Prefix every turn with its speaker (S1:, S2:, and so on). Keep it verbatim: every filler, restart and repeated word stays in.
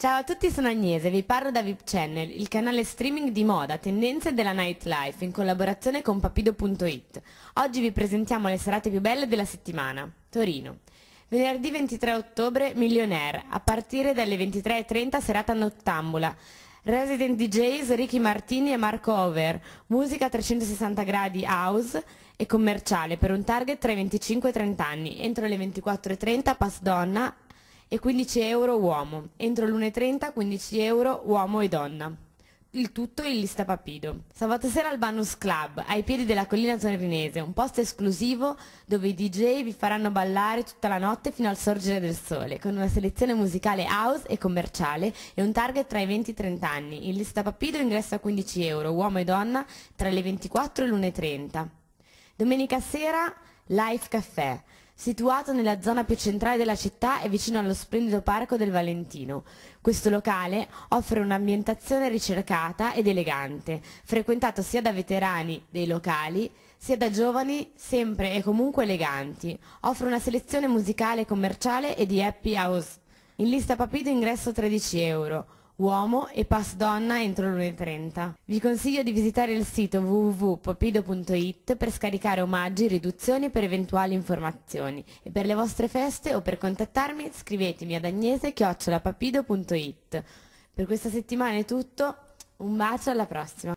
S1: Ciao a tutti, sono Agnese, vi parlo da V I P Channel, il canale streaming di moda, tendenze della nightlife in collaborazione con papido punto it. Oggi vi presentiamo le serate più belle della settimana. Torino. Venerdì ventitré ottobre, Millionaire, a partire dalle ventitré e trenta serata nottambula. Resident D Js Ricky Martini e Marco Over, musica a trecentosessanta gradi house e commerciale per un target tra i venticinque e i trenta anni, entro le ventiquattro e trenta pass donna e quindici euro uomo, entro l'una e trenta quindici euro uomo e donna. Il tutto in lista Papido. Sabato sera al Banus Club, ai piedi della collina torinese, un posto esclusivo dove i D J vi faranno ballare tutta la notte fino al sorgere del sole, con una selezione musicale house e commerciale e un target tra i venti e i trenta anni. In lista Papido ingresso a quindici euro, uomo e donna, tra le ventiquattro e l'una e trenta. Domenica sera, Life Café. Situato nella zona più centrale della città e vicino allo splendido parco del Valentino. Questo locale offre un'ambientazione ricercata ed elegante, frequentato sia da veterani dei locali, sia da giovani sempre e comunque eleganti. Offre una selezione musicale commerciale e di happy house. In lista Papido ingresso tredici euro. Uomo e pass donna entro l'una e trenta. Vi consiglio di visitare il sito w w w punto papido punto it per scaricare omaggi, riduzioni per eventuali informazioni e per le vostre feste o per contattarmi scrivetemi ad agnese chiocciola papido punto it. Per questa settimana è tutto, un bacio, alla prossima!